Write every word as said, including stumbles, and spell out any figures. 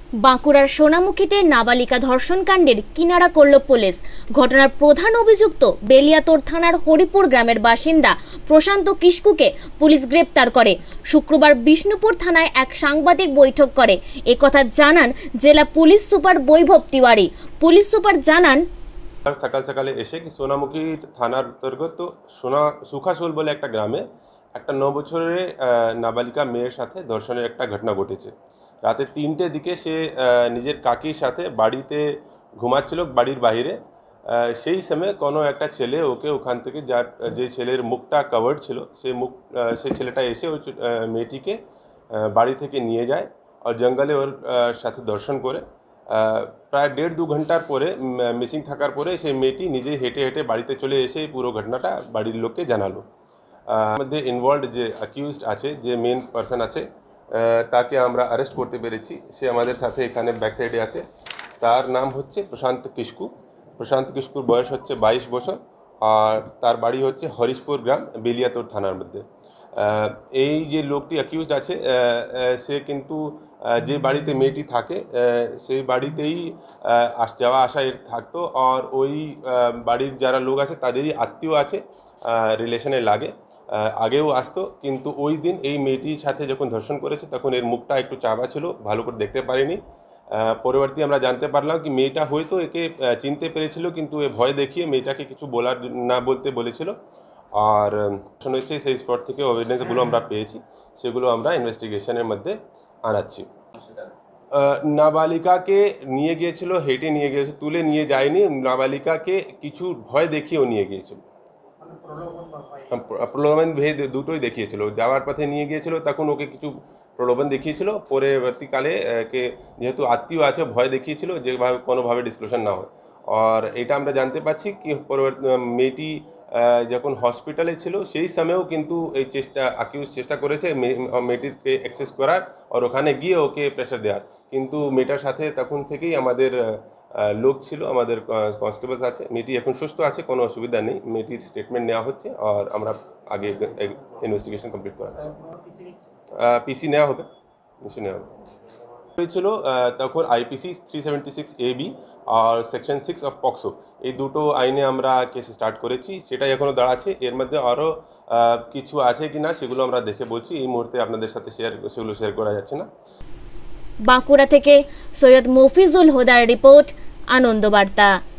বাঁকুড়ার সোনামুখীতে নাবালিকা ধর্ষণ কাণ্ডের কিনারা করল পুলিশ। ঘটনার প্রধান অভিযুক্ত বেলিয়াতোড় থানার হরিপুর গ্রামের বাসিন্দা প্রশান্ত কিস্কুকে পুলিশ গ্রেপ্তার করে। শুক্রবার বিষ্ণুপুর থানায় এক সাংবাদিক বৈঠক করে একথা জানান জেলা police super Vaibhav Tiwari. Police super জানান, সকাল সকালে এসে কি সোনামুখী থানার অন্তর্গত সোনা সুখাশোল বলে একটা গ্রামে একটা ন বছরের নাবালিকা মেয়ের সাথে ধর্ষণের একটা ঘটনা ঘটেছে। রাতে তিনটে দিকে সে নিজের কাকির সাথে বাড়িতে ঘুমাচ্ছিল বাড়ির বাইরে। সেই সময় কোনো একটা ছেলে ওকে ওখান থেকে যার যে ছেলের মুখটা কভার্ড ছিল সেই মুখ সেই ছেলেটা এসে ওই মেয়েটিকে বাড়ি থেকে নিয়ে যায় আর জঙ্গলে ওর সাথে ধর্ষণ করে। প্রায় দেড় দু ঘন্টার পরে মিসিং থাকার পরে সেই মেয়েটি নিজে হেঁটে হেঁটে বাড়িতে চলে এসে পুরো ঘটনাটা বাড়ির লোককে জানালো। মধ্যে ইনভলভড যে অ্যাকিউজড আছে, যে মেন পারসন আছে, তাকে আমরা অ্যারেস্ট করতে পেরেছি। সে আমাদের সাথে এখানে ব্যাক সাইডে আছে। তার নাম হচ্ছে প্রশান্ত কিস্কু। প্রশান্ত কিস্কুর বয়স হচ্ছে বাইশ বছর আর তার বাড়ি হচ্ছে হরিশপুর গ্রাম, বেলিয়াতোড় থানার মধ্যে। এই যে লোকটি অ্যাকিউজড আছে সে কিন্তু যে বাড়িতে মেয়েটি থাকে সেই বাড়িতেই আস যাওয়া আসা থাকতো আর ওই বাড়ির যারা লোক আছে তাদেরই আত্মীয় আছে, রিলেশনে লাগে, আগেও আসতো। কিন্তু ওই দিন এই মেয়েটির সাথে যখন ধর্ষণ করেছে তখন এর মুখটা একটু চাপা ছিল, ভালো করে দেখতে পারিনি। পরবর্তী আমরা জানতে পারলাম কি মেয়েটা হয়তো একে চিনতে পেরেছিল কিন্তু এ ভয় দেখিয়ে মেয়েটাকে কিছু বলার না বলতে বলেছিল। আর হয়েছে সেই স্পট থেকে এভিডেন্সগুলো আমরা পেয়েছি, সেগুলো আমরা ইনভেস্টিগেশনের মধ্যে আনাচ্ছি। নাবালিকাকে নিয়ে গিয়েছিল, হেঁটে নিয়ে গিয়েছিল, তুলে নিয়ে যায়নি। নাবালিকাকে কিছু ভয় দেখিয়েও নিয়ে গিয়েছিল, প্রলোভন ভেদ দুটোই দেখিয়েছিল। যাওয়ার পথে নিয়ে গিয়েছিল তখন ওকে কিছু প্রলোভন দেখিয়েছিল, পরবর্তীকালে কে যেহেতু আত্মীয় আছে ভয় দেখিয়েছিল যেভাবে কোনোভাবে ডিসক্লোজার না হয়। আর এটা আমরা জানতে পারছি কি পরবর্তী মেয়েটি যখন হসপিটালে ছিল সেই সময়েও কিন্তু এই চেষ্টা অ্যাকিউজ চেষ্টা করেছে মেয়েটিকে অ্যাক্সেস করার আর ওখানে গিয়ে ওকে প্রেশার দেওয়ার, কিন্তু মেয়েটার সাথে তখন থেকেই আমাদের লোক ছিল, আমাদের কনস্টেবলস আছে। মেয়েটি এখন সুস্থ আছে, কোনো অসুবিধা নেই। মেয়েটির স্টেটমেন্ট নেওয়া হচ্ছে আর আমরা আগে ইনভেস্টিগেশন কমপ্লিট করাচ্ছি। পিসি নেওয়া হবে, নিশ্চয় নেওয়া হবে। হয়েছিল তখন IPC three seventy six A B আর সেকশন সিক্স অফ পক্সো, এই দুটো আইনে আমরা কেস স্টার্ট করেছি। সেটাই এখনও দাঁড়াচ্ছে। এর মধ্যে আরও কিছু আছে কি না সেগুলো আমরা দেখে বলছি, এই মুহূর্তে আপনাদের সাথে শেয়ার সেগুলো শেয়ার করা যাচ্ছে না। বাঁকুড়া থেকে সৈয়দ মফিজুল হুদার রিপোর্ট, আনন্দবার্তা।